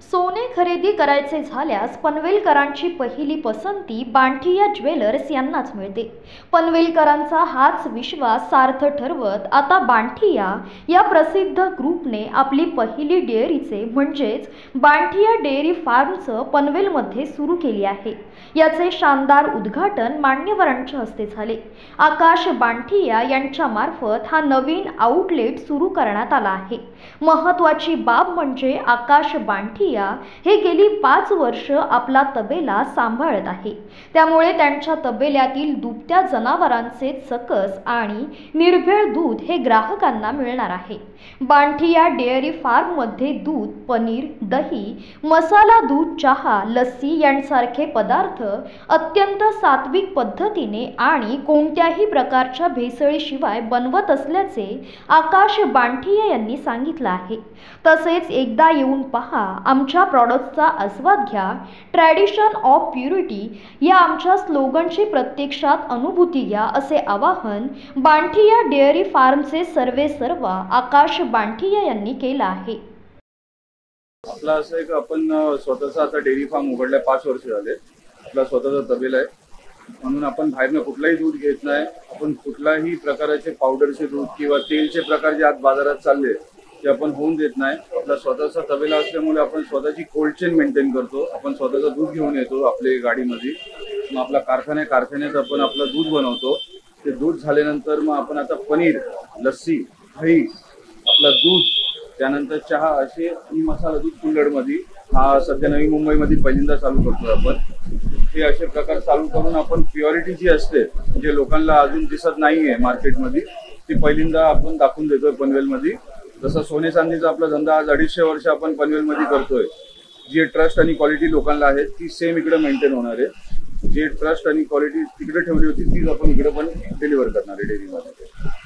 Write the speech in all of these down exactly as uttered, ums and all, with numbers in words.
सोने खरेदी करायचे झाल्यास पनवेलकरांची पहिली पसंती बांठिया ज्वेलर्स यांनाच मिळते। पनवेलकरांचा हाच विश्वास सार्थ ठरवत आता बांठिया या प्रसिद्ध ग्रुपने आपली पहिली डेअरीचे म्हणजेच बांठिया डेअरी फार्मचं पनवेलमध्ये सुरू केली आहे। याचे शानदार उद्घाटन मान्यवरांच्या हस्ते झाले। आकाश बांठिया यांच्या मार्फत हा नवीन आउटलेट सुरू करण्यात आला आहे। महत्त्वाची बाब म्हणजे आकाश बांठिया हे गेली पाच वर्ष आपला तबेला सांभाळत आहे, त्यामुळे त्यांच्या तबेल्यातील दुभत्या जनावरांचे सकस आणि निर्भेळ दूध हे ग्राहकांना मिळणार आहे। बांठिया डेअरी फार्म मध्ये दूध, पनीर, दही, मसाला दूध, चहा, लस्सी यांसारखे पदार्थ अत्यंत सात्विक पद्धतीने आणि कोणत्याही प्रकारच्या भेसळीशिवाय बनवत असल्याचे आकाश बांठिया यांनी सांगितले आहे। तसेच एकदा येऊन पहा, आमच्या प्रॉडक्ट्सचा आस्वाद घ्या, ट्रॅडिशन ऑफ प्युरिटी या आमच्या स्लोगनची प्रत्यक्षात अनुभूती घ्या, असे आवाहन बांठिया डेअरी फार्मचे सर्वे सर्वा आकाश बांठिया यांनी केले आहे। आपला असं एक आपण स्वतःचा आता डेअरी फार्म उघडलाय, पाच वर्ष झाले। आपला स्वतःचा तबेला आहे, म्हणून आपण बाहेरनं कुठलाही दूध घेत नाही। आपण कुठलाही प्रकारचे पावडरचे दूध किंवा तेलचे प्रकार जे आज बाजारात चालले ते आपण होऊन देत नाही। आपला स्वतःचा तबेला असल्यामुळे आपण स्वतःची कोल्ड चेन मेंटेन करतो। आपण स्वतःचं दूध घेऊन येतो आपल्या गाडीमध्ये, मग आपला कारखाना कारखान्यात आपण आपलं दूध बनवतो। ते दूध झाल्यानंतर मग आपण आता पनीर, लस्सी, दही, आपला दूध, त्यानंतर चहा असे आणि मसाला दूध कुल्हडमध्ये हा सध्या नवी मुंबईमध्ये पहिल्यांदा चालू करतो आपण। हे असे प्रकार चालू करून आपण प्युरिटी जी असते जे लोकांना अजून दिसत नाहीये मार्केटमध्ये, ती पहिल्यांदा आपण दाखवून देतोय पनवेलमध्ये। जसं सोने चांदीचा आपला धंदा आज अडीचशे वर्ष आपण पनवेलमध्ये करतोय। जे ट्रस्ट आणि क्वालिटी लोकांना आहे ती सेम इकडे मेंटेन होणार आहे। जे ट्रस्ट आणि क्वालिटी तिकडे ठेवली होती तीच आपण इकडे पण डिलिव्हर करणार आहे डेअरीमध्ये।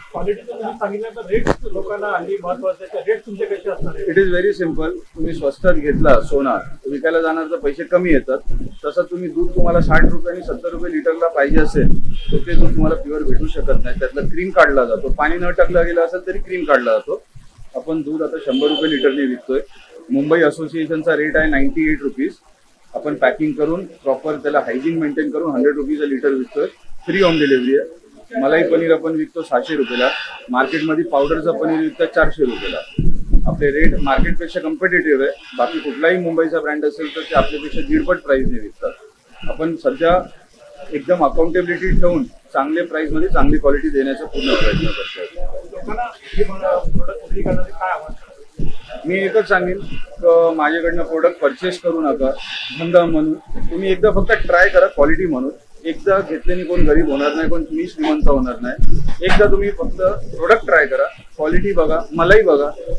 It is very simple. तुम्ही स्वस्तात घेतला सोना, विकायला जाणार तर पैसे कमी येतात। तसं तुम्ही दूध तुम्हाला साठ रुपये आणि सत्तर रुपये लिटरला पाहिजे असेल तर ते दूध तुम्हाला प्युअर भेटू शकत नाही। त्यातला क्रीम काढला जातो, पाणी न टाकला गेला असेल तरी क्रीम काढला जातो। आपण दूध आता शंभर रुपये लिटरने विकतोय। मुंबई असोसिएशनचा रेट आहे नाईन्टी एट रुपीज। आपण पॅकिंग करून प्रॉपर त्याला हायजीन मेंटेन करून हंड्रेड रुपीज लिटर विकतोय। फ्री होम डिलिव्हरी आहे। मलाई पनीर आपण विकतो सहाशे रुपयाला, मार्केटमध्ये पावडरचं पनीर विकतात चारशे रुपयाला। आपले रेट मार्केटपेक्षा कम्पिटेटिव्ह आहे। बाकी कुठलाही मुंबईचा ब्रँड असेल तर ते आपल्यापेक्षा दीडपट प्राइसने विकतात। आपण सध्या एकदम अकाउंटेबिलिटी ठेवून चांगले प्राइस मध्ये चांगली क्वालिटी देण्याचा पूर्ण प्रयत्न करतोय। मी एकच सांगेन की माझ्याकडनं प्रोडक्ट परचेस करू नका धंदा म्हणून, तुम्ही एकदा फक्त ट्राय करा क्वालिटी म्हणून। एकदा घेतल्याने कोण गरीब होणार नाही, कोण तुम्ही श्रीमंत होणार नाही। एकदा तुम्ही फक्त प्रोडक्ट ट्राय करा, क्वालिटी बघा, मलाई बघा,